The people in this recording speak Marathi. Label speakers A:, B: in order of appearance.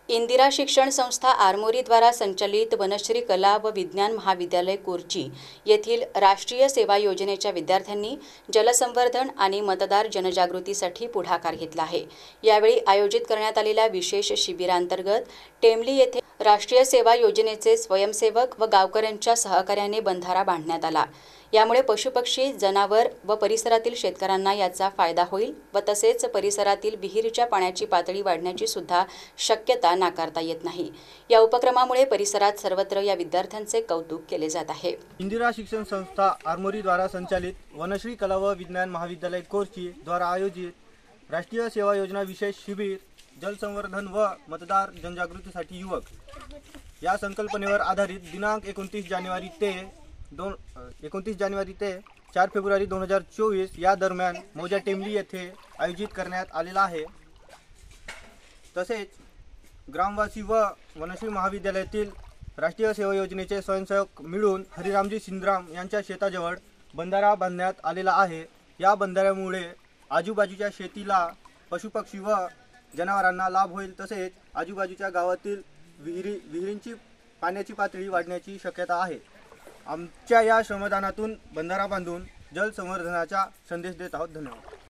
A: इंदिरा शिक्षण संस्था आरमोरी द्वारा संचालित वनश्री कला व विज्ञान महाविद्यालय कोरची येथील राष्ट्रीय सेवा योजनेच्या विद्यार्थ्यांनी जलसंवर्धन आणि मतदार जनजागृतीसाठी पुढाकार घेतला आहे। यावेळी आयोजित करण्यात आलेल्या विशेष शिबिरांतर्गत टेंबली येथे राष्ट्रीय सेवा योजनेचे स्वयंसेवक व गावकऱ्यांच्या सहकार्याने बंधारा बांधण्यात आला। यामुळे पशुपक्षी, जनावर व परिसरातील शेतकऱ्यांना याचा फायदा होईल व तसेच परिसरातील विहिरीच्या पाण्याची पातळी वाढण्याची सुद्धा शक्यता नाकारता येत नाही। या उपक्रमामुळे परिसरात सर्वत्र या विद्यार्थ्यांचे कौतुक केले जात आहे।
B: इंदिरा शिक्षण संस्था आरमोरी द्वारा संचालित वनश्री कला व विज्ञान महाविद्यालय कोरची द्वारा आयोजित राष्ट्रीय सेवा योजना विशेष शिबिर जलसंवर्धन व मतदार जनजागृतीसाठी युवक या संकल्पनेवर आधारित दिनांक 29 जानेवारी ते 4 फेब्रुवारी 2024 या दरम्यान मौजा टेंबली येथे आयोजित करण्यात आलेला आहे। तसेच ग्रामवासी व वनश्री महाविद्यालयातील राष्ट्रीय सेवा योजनेचे स्वयंसेवक मिळून हरिरामजी सिंदराम यांच्या शेताजवळ बंधारा बांधण्यात आलेला आहे। या बंधाऱ्यामुळे आजूबाजूच्या शेतीला, पशुपक्षी व जनावरांना लाभ होईल। तसेच आजूबाजूच्या गावातील विहिरींची पाण्याची पातळी वाढण्याची शक्यता आहे। आमच्या या श्रमदानातून बंधारा बांधून जल संवर्धनाचा संदेश देत आहोत। धन्यवाद।